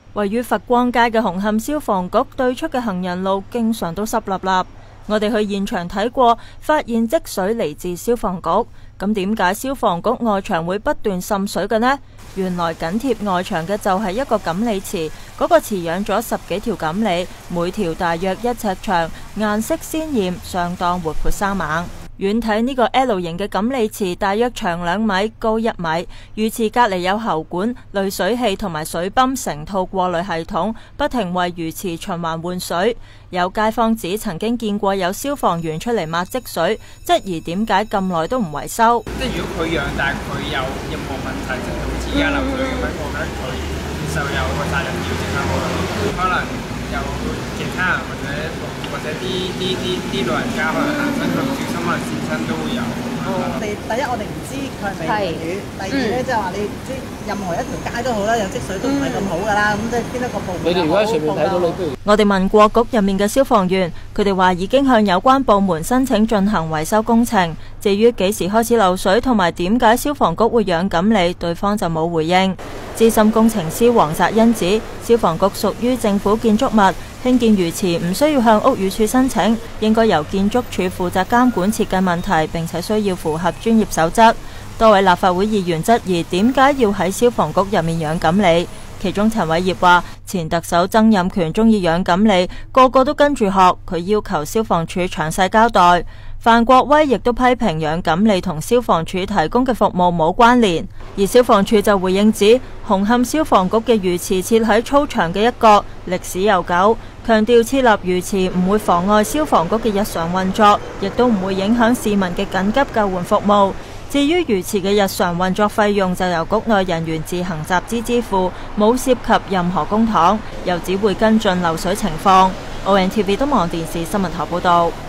位於佛光街嘅紅磡消防局對出嘅行人路經常都濕立立。我哋去現場睇過，發現積水嚟自消防局。咁點解消防局外牆會不斷滲水嘅呢？原來緊貼外牆嘅就係一個錦鯉池，嗰個池養咗10幾條錦鯉，每條大約1尺長，顏色鮮豔，相當活潑生猛。遠睇呢個 L 型嘅錦鯉池，大約長2米，高1米。魚池隔離有喉管、濾水器同埋水泵成套過濾系統，不停為魚池循環換水。有街坊指曾經見過有消防員出嚟抹積水，質疑點解咁耐都唔維修。 即係如果佢養，但係佢有任何問題，即係好似而家漏水咁樣，我覺得佢就有個責任要即刻可能有其他人或者啲老人家可能行親佢唔小心，可能跣親都會有。 第一我哋唔知佢係咪魚，第二咧即係話你唔知任何一條街都好啦，有積水都唔係咁好噶啦，咁即係邊一個部門？ 你哋如果喺上面睇到，你不如我哋問過局入面嘅消防員，佢哋話已經向有關部門申請進行維修工程。至於幾時開始漏水同埋點解消防局會養錦鯉，對方就冇回應。資深工程師黃澤恩指，消防局屬於政府建築物，興建魚池唔需要向屋宇署申請，應該由建築署負責監管設計問題，並且需要符合專業守則。多位立法會議員質疑點解要喺消防局入面養錦鯉，其中陳偉業話：前特首曾蔭權中意養錦鯉，個個都跟住學，佢要求消防處詳細交代。范國威亦都批評養錦鯉同消防處提供嘅服務冇關聯，而消防處就回應指，紅磡消防局嘅魚池設喺操場嘅一角，歷史悠久，強調設立魚池唔會妨礙消防局嘅日常運作，亦都唔會影響市民嘅緊急救援服務。至於魚池嘅日常運作費用就由局內人員自行集資支付，冇涉及任何公帑，又只會跟進漏水情況。ONTV 東望電視新聞台報道。